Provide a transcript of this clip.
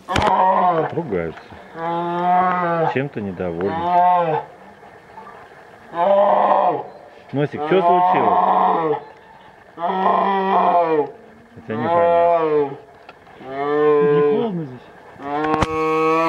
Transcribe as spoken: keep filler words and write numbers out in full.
Ругаются. Чем-то недовольны. Носик, что случилось? Это непонятно.